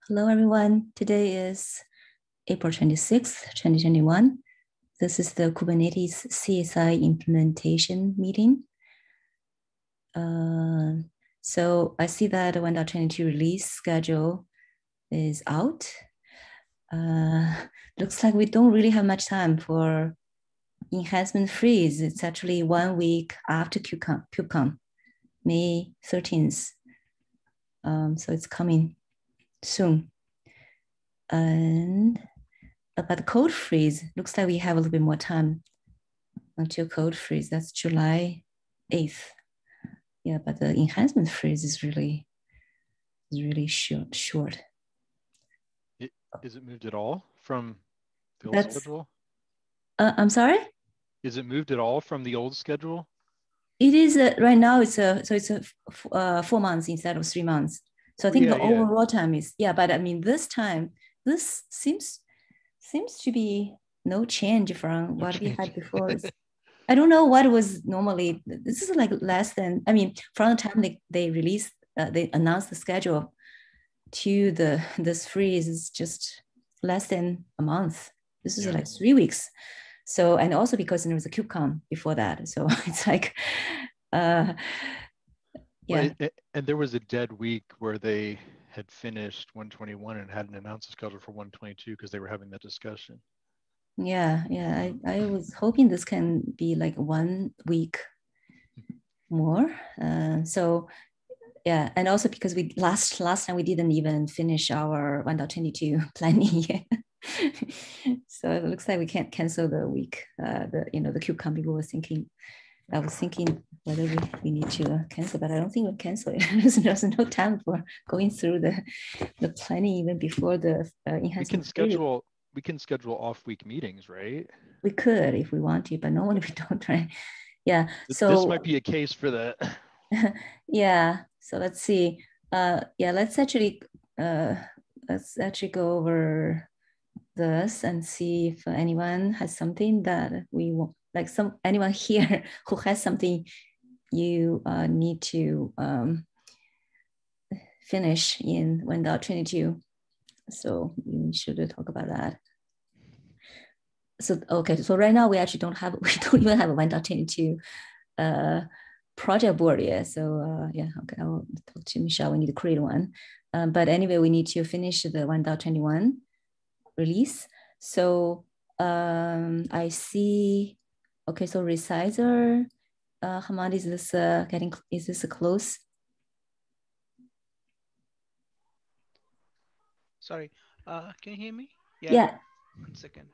Hello, everyone. Today is April 26th, 2021. This is the Kubernetes CSI implementation meeting. So I see that the 1.22 release schedule is out. Looks like we don't really have much time for enhancement freeze. It's actually 1 week after KubeCon, May 13th. So it's coming soon. And about the code freeze, looks like we have a little bit more time until code freeze. That's July 8th. Yeah, but the enhancement freeze is really short. Is it moved at all from the old schedule? I'm sorry? Is it moved at all from the old schedule? It is right now. It's 4 months instead of 3 months. So I think the overall time is, but I mean, this time, this seems to be no change from what we had before. I don't know what was normally. This is like less than, I mean, from the time they released, they announced the schedule to this freeze is just less than a month. This is like 3 weeks. So, and also because there was a KubeCon before that. So it's like, and there was a dead week where they had finished 121 and hadn't announced the schedule for 122 because they were having that discussion. I was hoping this can be like 1 week more. So yeah, and also because we last time we didn't even finish our 1.22 planning yet. So it looks like we can't cancel the week. The KubeCon people was thinking. I was thinking whether we need to cancel, but I don't think we'll cancel it. There's no time for going through the planning even before the enhancement. We can schedule off-week meetings, right? We could if we want to, but normally we don't, right? Yeah. So this might be a case for that. Yeah. So let's see. Let's actually go over this and see if anyone has something that we want, like anyone here who has something you need to finish in 1.22. So we should talk about that. So okay, so right now we actually don't even have a 1.22 project board yet. So okay, I'll talk to Michelle. We need to create one. But anyway, we need to finish the 1.21 release. So I see. Okay, so resizer. Hamad, is this close? Sorry, can you hear me? Yeah. 1 second.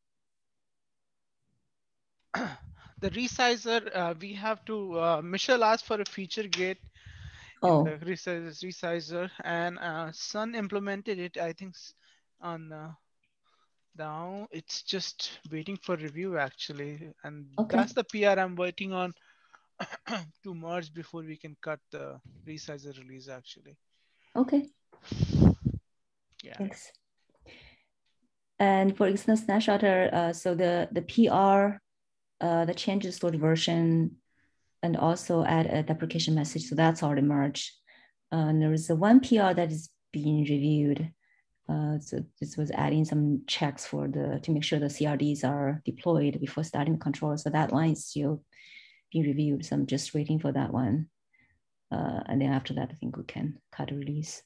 The resizer, we have to, Michelle asked for a feature gate in the resizer, and Sun implemented it, I think, on now. It's just waiting for review, actually. And that's the PR I'm waiting on to merge before we can cut the resizer release, actually. Okay. Yeah. Thanks. And for external snapshotter, so the PR, the changes stored version, and also add a deprecation message. So that's already merged. And there is one PR that is being reviewed. So this was adding some checks to make sure the CRDs are deployed before starting the control. So that one is still being reviewed. So I'm just waiting for that one. And then after that, I think we can cut a release.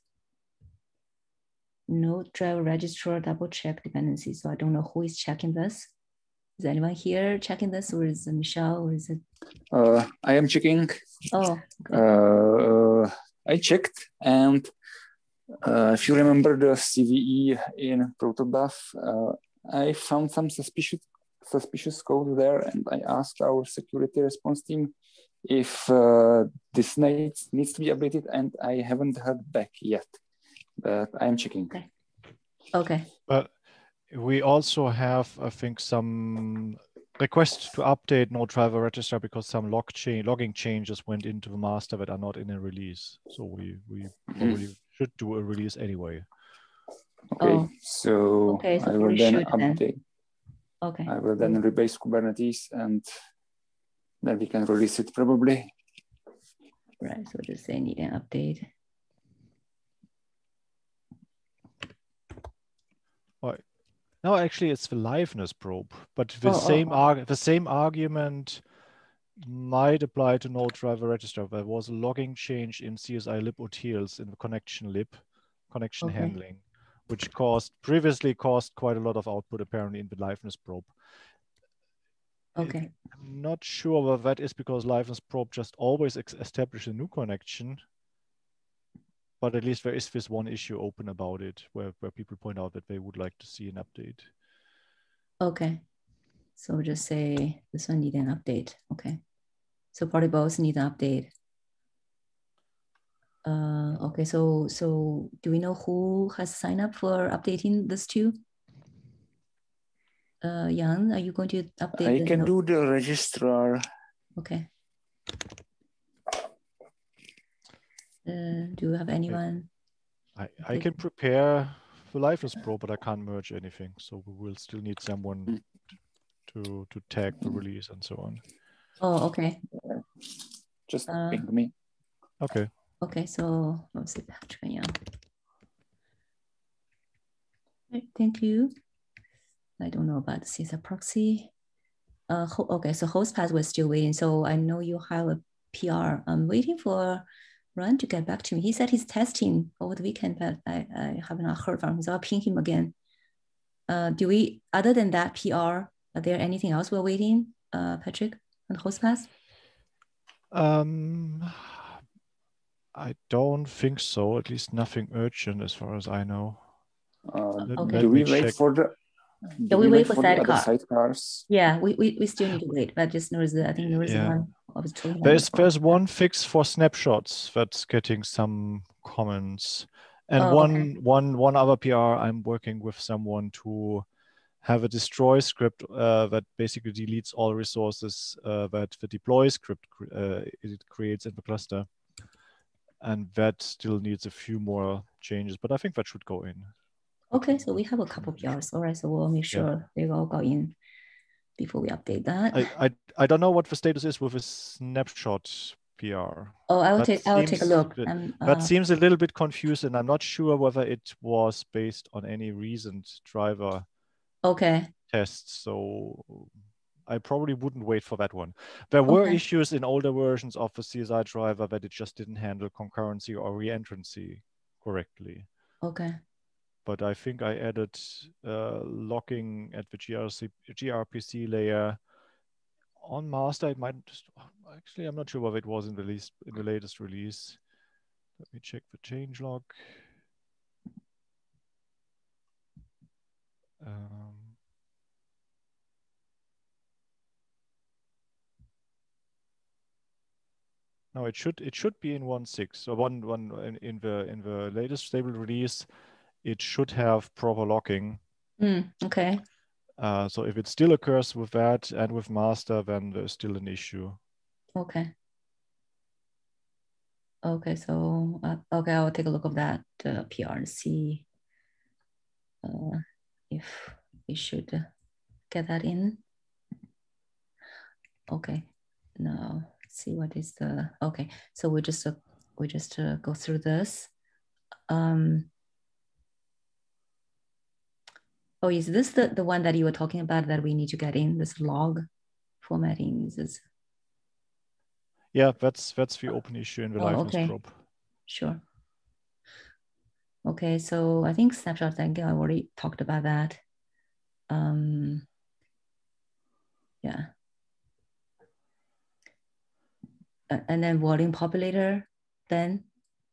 Node driver registrar double check dependency. So I don't know who is checking this. Is anyone here checking this, or is it Michelle, or is it? I am checking. Oh. Okay. I checked, and if you remember the CVE in protobuf, I found some suspicious code there, and I asked our security response team if this needs to be updated, and I haven't heard back yet. But I'm checking. Okay. But we also have, I think, some requests to update node driver registrar because some logging changes went into the master that are not in a release. So we probably should do a release anyway. Okay, so I will then update. Okay. I will then rebase Kubernetes, and then we can release it probably. Right, so just say need an update. No, actually, it's the liveness probe, but the same argument might apply to node driver register. There was a logging change in CSI libutils in the connection handling, which previously caused quite a lot of output apparently in the liveness probe. Okay. I'm not sure whether that is because liveness probe just always establishes a new connection, but at least there is this one issue open about it where people point out that they would like to see an update. Okay. So just say this one need an update. Okay. So probably both need an update. Okay, so do we know who has signed up for updating this too? Jan, are you going to update? I can do the registrar. Okay. Do you have anyone? I can prepare the liveness probe, but I can't merge anything. So we will still need someone to tag the release and so on. Oh, okay. Just ping me. Okay. Okay, so let's see, Patrick and Jan. Thank you. I don't know about the CSI proxy. Okay, so host path, we're still waiting. So I know you have a PR. I'm waiting for Ron to get back to me. He said he's testing over the weekend, but I have not heard from him. So I'll ping him again. Do we, other than that PR, are there anything else we're waiting, Patrick, on host path? I don't think so. At least nothing urgent as far as I know. Do we wait for the? Yeah, we wait for sidecars. Yeah, we still need to wait, but just notice that I think there is one I was talking about. There's one fix for snapshots that's getting some comments, and one other PR. I'm working with someone to have a destroy script that basically deletes all resources that the deploy script it creates in the cluster, and that still needs a few more changes, but I think that should go in. Okay, so we have a couple PRs. All right, so we'll make sure they all go in before we update that. I don't know what the status is with a snapshot PR. Oh, I'll take a look. That seems a little bit confused, and I'm not sure whether it was based on any recent driver tests. So I probably wouldn't wait for that one. There were issues in older versions of the CSI driver that it just didn't handle concurrency or reentrancy correctly. Okay. But I think I added locking at the gRPC layer on master. It might actually, I'm not sure whether it was in the latest release. Let me check the changelog. No, it should be in 1.6. So in the latest stable release, it should have proper locking. Okay. So if it still occurs with that and with master, then there's still an issue. Okay. Okay, so I'll take a look at that PR and see if we should get that in. Okay. Now let's see what is the So we just go through this. Oh, is this the one that you were talking about that we need to get in, this log formatting? Yeah, that's the open issue in the liveness probe. Sure. Okay, so I think snapshot, I already talked about that. Yeah. And then volume populator, then?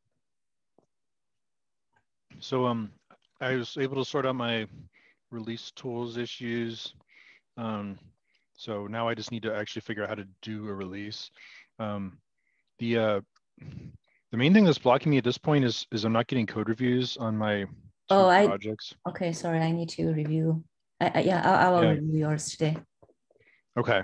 So I was able to sort out my release tools issues. So now I just need to actually figure out how to do a release. The main thing that's blocking me at this point is I'm not getting code reviews on my projects. Okay, sorry, I need to review. I will review yours today. Okay.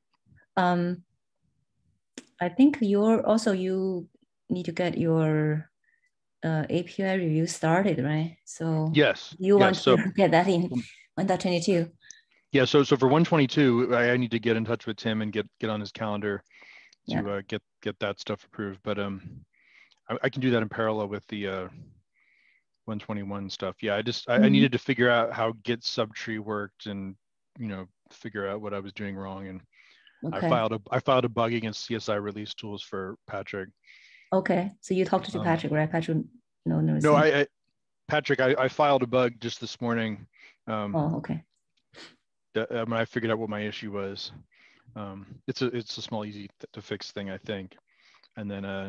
I think you need to get your API review started, right? So yes, you want to get that in 1.22. Yeah, so for 1.22, I need to get in touch with Tim and get on his calendar to get that stuff approved. But I can do that in parallel with the 121 stuff. Yeah, I needed to figure out how Git subtree worked and, figure out what I was doing wrong. And okay. I filed a bug against CSI release tools for Patrick. Okay, so you talked to Patrick, right? Patrick, no. Patrick, I filed a bug just this morning. Oh, okay. When I figured out what my issue was. It's a small, easy to fix thing, I think. And then,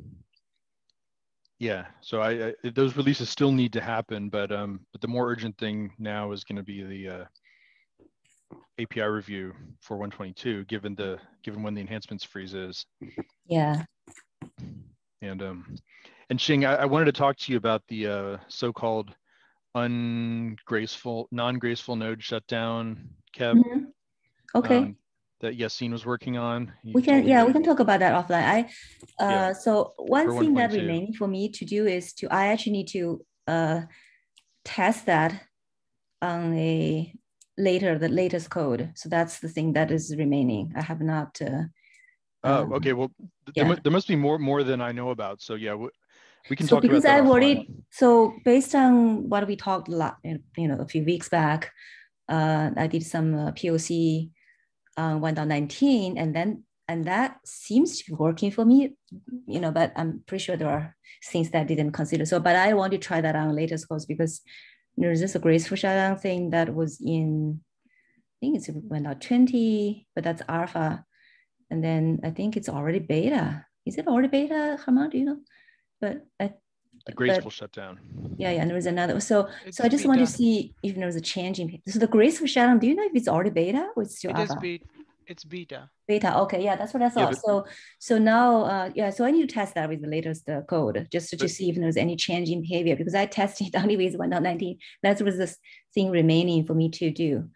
yeah, so those releases still need to happen, but the more urgent thing now is going to be the API review for 122, given when the enhancements freeze is. Yeah. And Xing, I wanted to talk to you about the so-called non-graceful node shutdown, Kev. Okay. That Yassine was working on. We can talk about that offline. So one thing that remaining for me to do is I actually need to test that on the latest code. So that's the thing that is remaining. I have not. Okay. Well, there must be more than I know about. So yeah, we can talk because about that. I've already. So based on what we talked a few weeks back, I did some POC. 1.19 and that seems to be working for me, but I'm pretty sure there are things that I didn't consider. So, but I want to try that on latest codes because there's this graceful shutdown thing that was in, I think it's 1.20, but that's alpha. And then I think it's already beta. Is it already beta, Herman? Do you know? But the graceful shutdown. Yeah, and there was another. So I just want to see if there was a change in. So the graceful shutdown, do you know if it's already beta or it's still alpha? It's beta. Beta. Okay, yeah, that's what I thought. Yeah, so now, so I need to test that with the latest code just to see if there's any change in behavior because I tested only with 1.19. That was the thing remaining for me to do.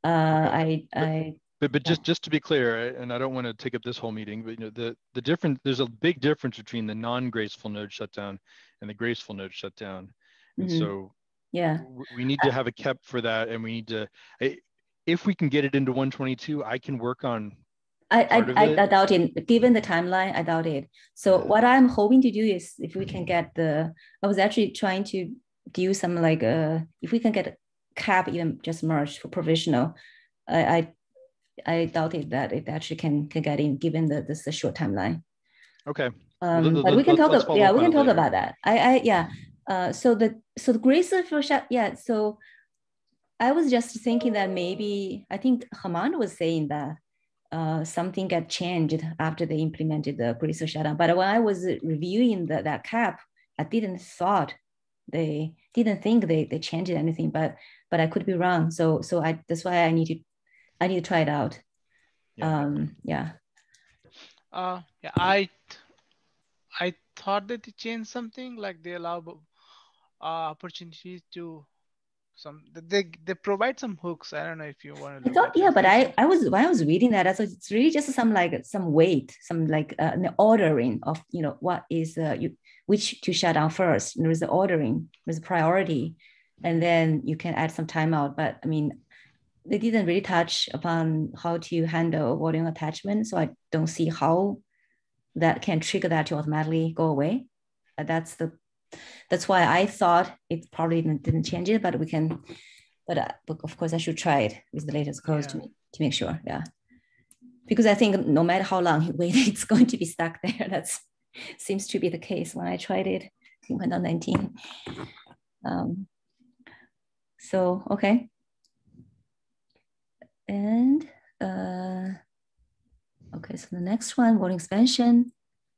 But just to be clear, and I don't want to take up this whole meeting, but the difference, there's a big difference between the non-graceful node shutdown and the graceful node shutdown. And so we need to have a KEP for that, and we need to, if we can get it into 122, I can work on. I doubt it. Given the timeline, I doubt it. So what I'm hoping to do is if we can get I was actually trying to do some if we can get a KEP even just merged for provisional, I doubted that it actually can get in given this short timeline. Okay. But we can talk. We can talk about that. So the graceful shut. Yeah. So I was just thinking that maybe I think Herman was saying that something got changed after they implemented the graceful shutdown. But when I was reviewing that KEP, I didn't think they changed anything. But I could be wrong. So that's why I need to try it out. I thought that they changed something like they allow opportunities to they provide some hooks. I don't know if you want to look but I was when I was reading that, so it's really just some weight, some an ordering of what is which to shut down first. There is the ordering, there's a priority, and then you can add some timeout. But I mean, they didn't really touch upon how to handle volume attachment, so I don't see how that can trigger that to automatically go away. That's why I thought it probably didn't change it, but we can. But of course, I should try it with the latest codes to make sure. Yeah, because I think no matter how long you wait, it's going to be stuck there. That seems to be the case when I tried it in 1.19. So okay. And okay, so the next one, volume expansion.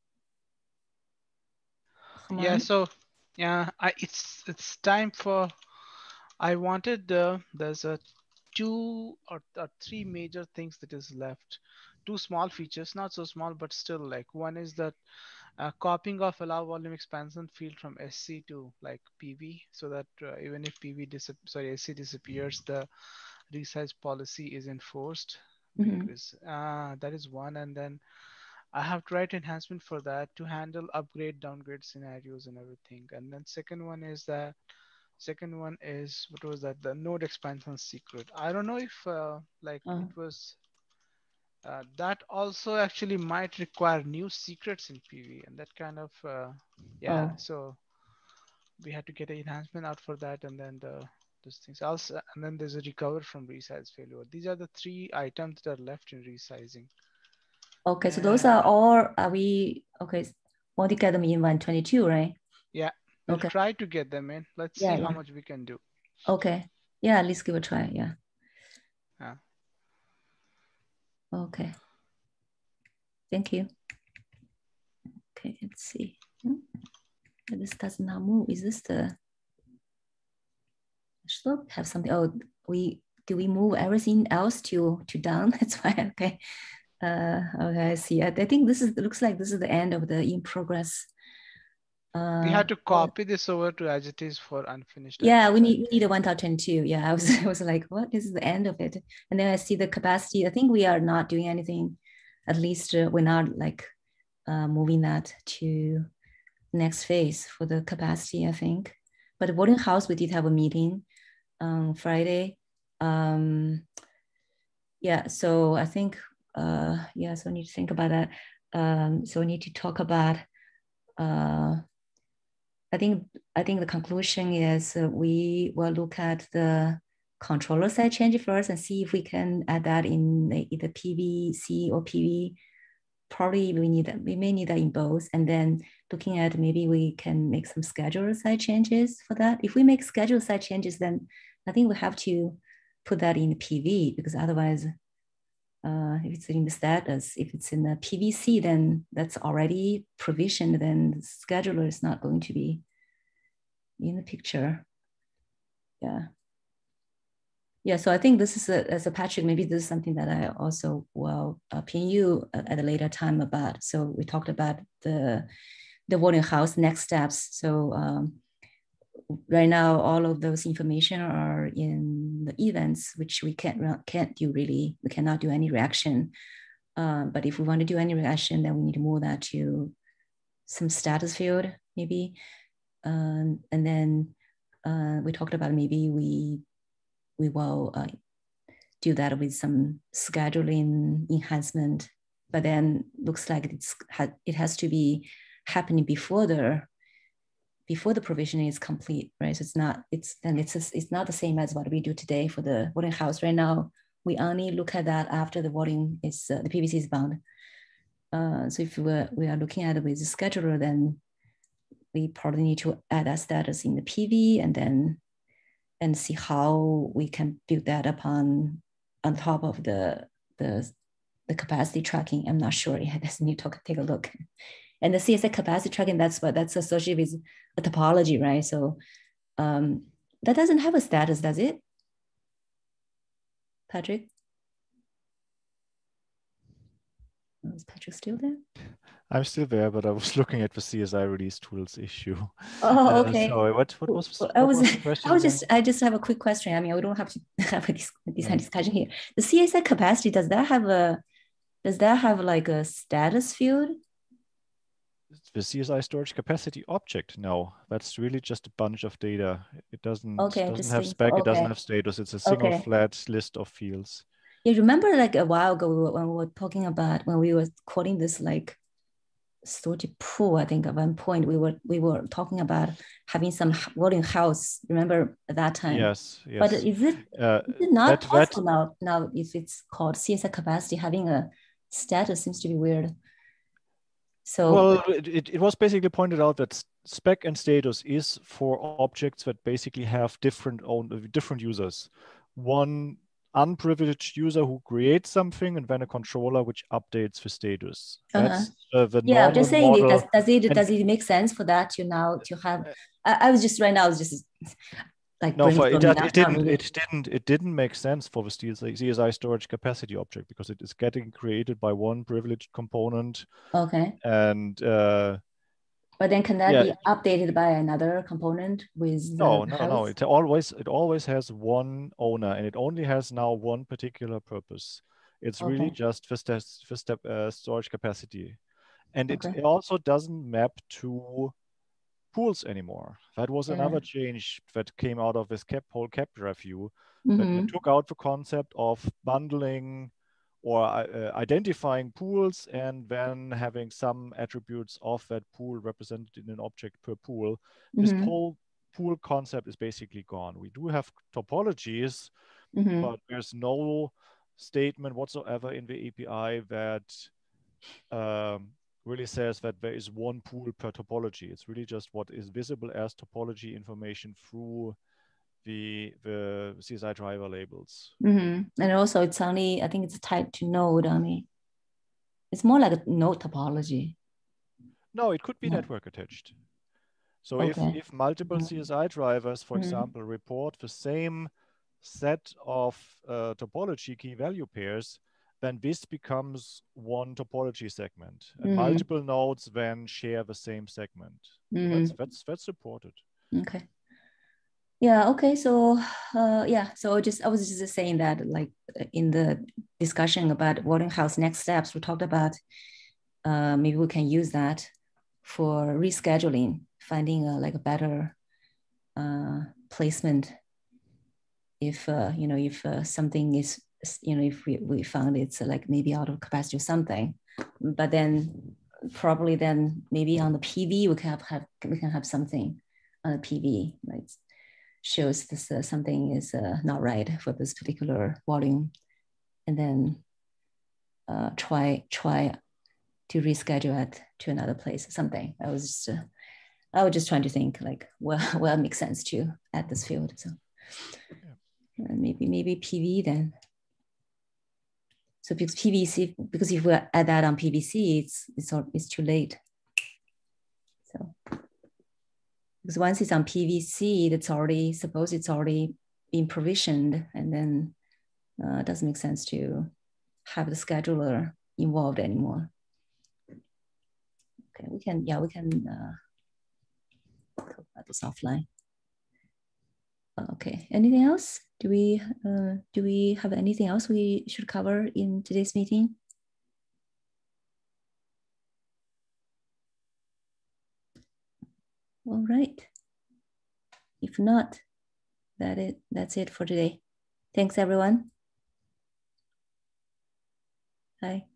Yeah, so it's time for. I wanted there's 2 or 3 major things that is left. 2 small features, not so small, but still one is that copying of allow volume expansion field from SC to PV, so that even if SC disappears, the resize policy is enforced. Because that is one, and then I have to write enhancement for that to handle upgrade downgrade scenarios and everything. And then second one is what was that, the node expansion secret. I don't know if it was that also actually might require new secrets in PV, and that kind of so we had to get an enhancement out for that, and then those things. And then there's a recover from resize failure. These are the 3 items that are left in resizing. Okay, so those are all, okay, want to get them in 122, right? Yeah, we'll try to get them in. Let's see how much we can do. Okay, yeah, let's give it a try, yeah. Okay, thank you. Okay, let's see. This does not move. Is this the, should have something, do we move everything else to down? That's why, okay. Okay, I see. I think looks like this is the end of the in progress. We had to copy this over to as it is for unfinished. Yeah, we need a 1022. Yeah, I was like, what? This is the end of it. And then I see the capacity. I think we are not doing anything. At least we're not like moving that to next phase for the capacity, I think. But the boarding house, we did have a meeting on Friday. Yeah, so I think, yeah, so I need to think about that. So we need to talk about, I think the conclusion is we will look at the controller side change first and see if we can add that in either PVC or PV. Probably we may need that in both. And then looking at maybe we can make some scheduler side changes for that. If we make schedule side changes, then I think we have to put that in the PV, because otherwise, if it's in the status, if it's in the PVC, then that's already provisioned, then the scheduler is not going to be in the picture. Yeah. Yeah, so I think this is, as a Patrick, maybe this is something that I also will pin you at a later time about. So we talked about the boarding house next steps. So right now, all of those information are in the events, which we can't do really. We cannot do any reaction. But if we want to do any reaction, then we need to move that to some status field, maybe. And then we talked about maybe we will do that with some scheduling enhancement. But then looks like it has to be happening before the provisioning is complete, right? So it's not the same as what we do today for the boarding house. Right now, we only look at that after the boarding is the PVC is bound. So if we are looking at it with the scheduler, then we probably need to add that status in the PV and see how we can build that upon on top of the capacity tracking. I'm not sure. Yeah, that's need to take a look. And the CSI capacity tracking, that's associated with a topology, right? So that doesn't have a status, does it? Patrick? Is Patrick still there? I'm still there, but I was looking at the CSI release tools issue. Oh, okay. So what was the question? I just have a quick question. I mean, we don't have to have this discussion here. The CSI capacity, does that have like a status field? The CSI storage capacity object? No, that's really just a bunch of data. It doesn't have spec. It doesn't have status. It's a single flat list of fields. Yeah, remember like a while ago when we were talking about, when we were calling this like storage pool, I think at one point we were talking about having some boarding house. Remember at that time? Yes. But is it not possible now if it's called CSI capacity, having a status seems to be weird. So well, it was basically pointed out that spec and status is for objects that basically have different users. One unprivileged user who creates something, and then a controller which updates the status. That's the yeah. I'm just saying, model. does it make sense for that to have? I was just right now. It's just like no, it didn't make sense for the CSI storage capacity object because it is getting created by one privileged component. Okay. And but then can that be updated by another component with no. It always has one owner, and it only has now one particular purpose. It's really just for storage capacity, and it also doesn't map to pools anymore. That was another change that came out of this whole CAP review, that took out the concept of bundling or identifying pools and then having some attributes of that pool represented in an object per pool. This whole pool concept is basically gone. We do have topologies, but there's no statement whatsoever in the API that really says that there is one pool per topology. It's really just what is visible as topology information through the CSI driver labels. And also it's only, I think it's tied to node only. It's more like a node topology. No, it could be network attached. So if multiple CSI drivers, for example, report the same set of topology key value pairs, then this becomes one topology segment. And multiple nodes then share the same segment. So that's supported. Okay. Yeah, okay. So yeah, so I was just saying that, like in the discussion about Waldinghouse next steps, we talked about maybe we can use that for rescheduling, finding like a better placement if if something is, if we found it's like maybe out of capacity or something, but then probably then maybe on the PV we can have something on the PV, like shows this something is not right for this particular volume, and then try to reschedule it to another place or something. I was just trying to think like, well, it makes sense to add this field. So maybe PV then. So because PVC, because if we add that on PVC, it's too late. So because once it's on PVC, it's already been provisioned, and then it doesn't make sense to have the scheduler involved anymore. Okay, we can talk about this offline. Okay, anything else? Do we have anything else we should cover in today's meeting? All right. If not, that's it for today. Thanks, everyone. Bye.